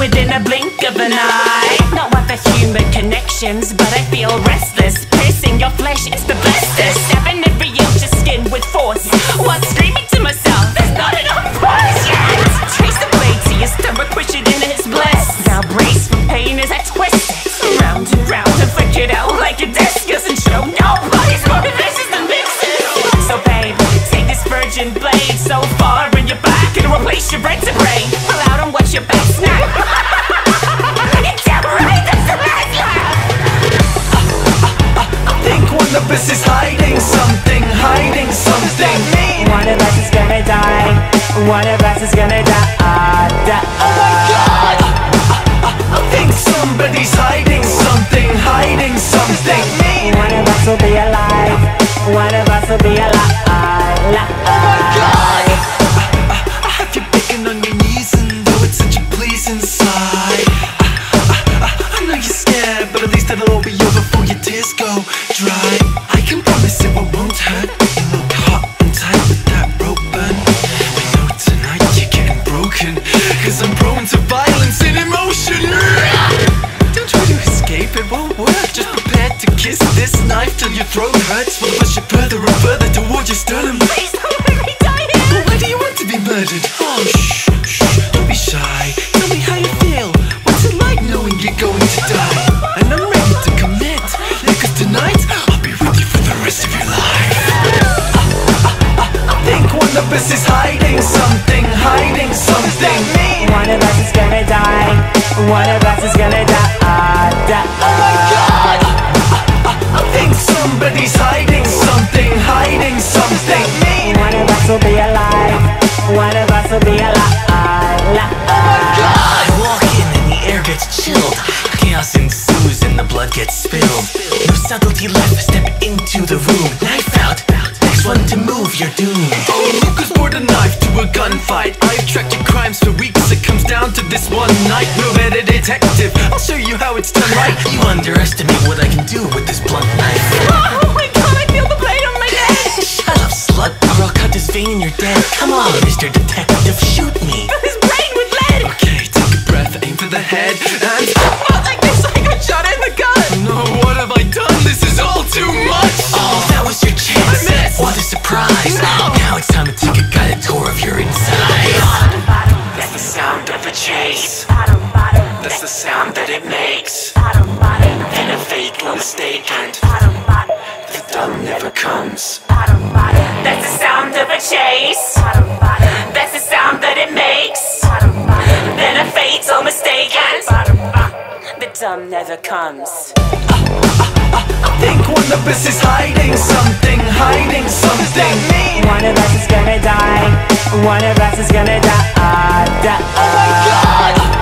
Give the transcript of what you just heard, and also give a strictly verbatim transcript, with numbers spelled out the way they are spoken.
within a blink of an eye. Not what the human connections, but I feel restless. Piercing your flesh, it's the bestest. Stabbing every inch of skin with force. While screaming to myself, there's not enough force yet. Trace the blade to your stomach, push it in his bless. Now brace for pain as I twist it round and round and flick it out like a discus and show nobody's more vicious than vicious. So babe, take this virgin blade so far in your back, it'll replace your vertebrae. Pull out and watch your back snap. You're damn right, that's the last laugh. I think one of us is hiding something, hiding something. One of us is gonna die. One of us is gonna die. die. Oh my God! I think somebody's hiding something, hiding something. One of us will be alive. One of us will be alive. Oh my God! I, I have you begging on your knees, and though it's such a pleasing sight, I, I, I know you're scared, but at least it'll all be over before your tears go dry. I can promise it won't hurt. You look hot and tight with that rope burn. But no, tonight you're getting broken, cause I'm prone to violence and emotion. Don't try to escape, it won't work. Just prepare to kiss this knife till your throat hurts. We'll push it further and further towards your sternum. Please don't let me die here. Well, why do you want to be murdered? Oh, shh, shh, don't be shy. Tell me how you feel. What's it like knowing you're going to die? And I'm ready to commit, because tonight I'll be with you for the rest of your life. I think one of us is hiding something, hiding something. One of us is gonna die. One of us is gonna die. die. Oh my God! I think somebody's hiding something, hiding something. One of us will be alive. One of us will be alive. Oh my God! I walk in and the air gets chilled. Chaos ensues and the blood gets spilled. No subtlety left, step into the room. Knife out, next one to move, you're doomed. Oh, Lucas poured a knife to a gunfight. I've tracked your crimes for weeks. It comes down to this one night. No better detective, I'll show you how it's done right. You underestimate what I can do with this blunt knife. Oh my God, I feel the blade on my neck. Shut up, slut, or I'll cut this vein and you're dead. Come on, Mister Detective, shoot me. Fill his brain with lead. Okay, take a breath, aim for the head, and Not like this, I got shot in the gut. no, what have I done? This is all too much. Oh, that was your chance. I missed. What a surprise. No. Now it's time to take a guided tour of your inside. That's the sound of a chase. That's the sound that it makes. And a fatal mistake, and the done never comes. That's the sound of a chase. That's the sound that it makes. Then a fatal mistake and the dumb never comes. I think one of us is hiding something, hiding something. One of us is gonna die. One of us is gonna die. die. Oh my God!